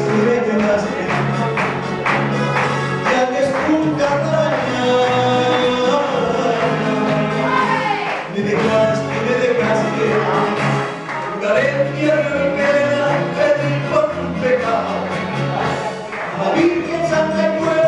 llevaste, me llevaste, ya que es tu cabaña. Me dejaste, carencia de pena, pedir por un pecado, a la Virgen Santa y